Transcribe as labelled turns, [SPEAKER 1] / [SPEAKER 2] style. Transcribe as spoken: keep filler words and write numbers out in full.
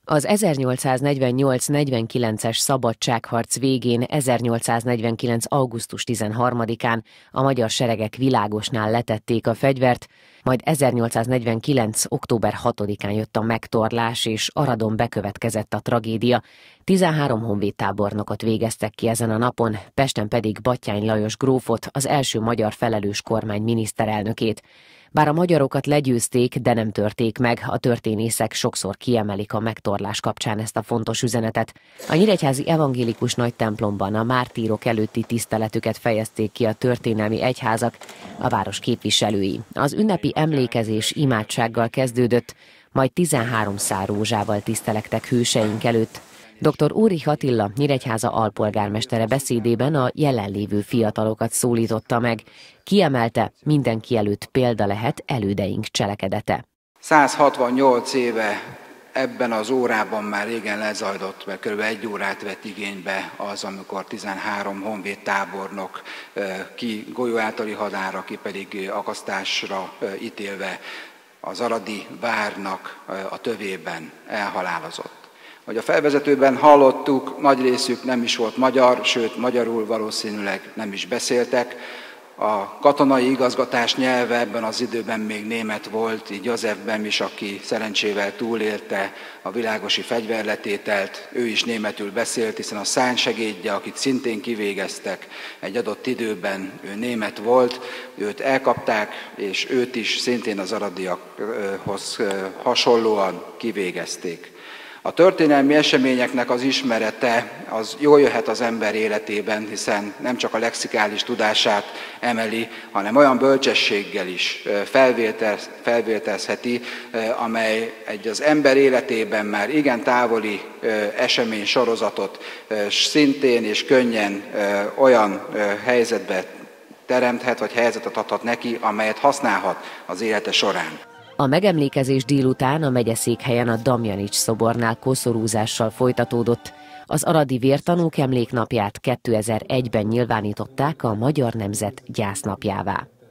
[SPEAKER 1] Az ezernyolcszáznegyvennyolc negyvenkilences szabadságharc végén, ezernyolcszáznegyvenkilenc augusztus tizenharmadikán a magyar seregek Világosnál letették a fegyvert, majd ezernyolcszáznegyvenkilenc október hatodikán jött a megtorlás, és Aradon bekövetkezett a tragédia. tizenhárom honvédtábornokot végeztek ki ezen a napon, Pesten pedig Batthyány Lajos grófot, az első magyar felelős kormány miniszterelnökét. Bár a magyarokat legyőzték, de nem törték meg, a történészek sokszor kiemelik a megtorlás kapcsán ezt a fontos üzenetet. A nyíregyházi evangélikus nagytemplomban a mártírok előtti tiszteletüket fejezték ki a történelmi egyházak, a város képviselői. Az ünnepi emlékezés imádsággal kezdődött, majd tizenhárom szál rózsával tisztelektek hőseink előtt. doktor Úrich Attila, Nyíregyháza alpolgármestere beszédében a jelenlévő fiatalokat szólította meg. Kiemelte, mindenki előtt példa lehet elődeink cselekedete.
[SPEAKER 2] száz hatvannyolc éve ebben az órában már régen lezajlott, mert kb. egy órát vett igénybe az, amikor tizenhárom honvédtábornok ki golyóáltali halálra, ki pedig akasztásra ítélve az aradi várnak a tövében elhalálozott. Hogy a felvezetőben hallottuk, nagy részük nem is volt magyar, sőt magyarul valószínűleg nem is beszéltek. A katonai igazgatás nyelve ebben az időben még német volt, így József Bem is, aki szerencsével túlélte a világosi fegyverletételt, ő is németül beszélt, hiszen a szárnysegédje, akit szintén kivégeztek egy adott időben, ő német volt, őt elkapták, és őt is szintén az aradiakhoz hasonlóan kivégezték. A történelmi eseményeknek az ismerete az jól jöhet az ember életében, hiszen nem csak a lexikális tudását emeli, hanem olyan bölcsességgel is felvértezheti, amely egy az ember életében már igen távoli esemény sorozatot szintén és könnyen olyan helyzetbe teremthet, vagy helyzetet adhat neki, amelyet használhat az élete során.
[SPEAKER 1] A megemlékezés délután a megyeszékhelyen a Damjanics szobornál koszorúzással folytatódott. Az aradi vértanúk emléknapját kétezer-egyben nyilvánították a Magyar Nemzet gyásznapjává.